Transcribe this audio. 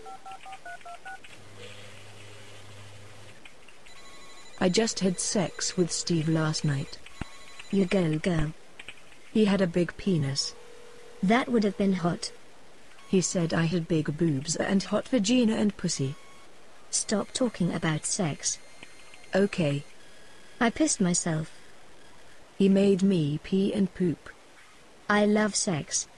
I just had sex with Steve last night. You go girl. He had a big penis. That would have been hot. He said I had big boobs and hot vagina and pussy. Stop talking about sex. Okay. I pissed myself. He made me pee and poop. I love sex.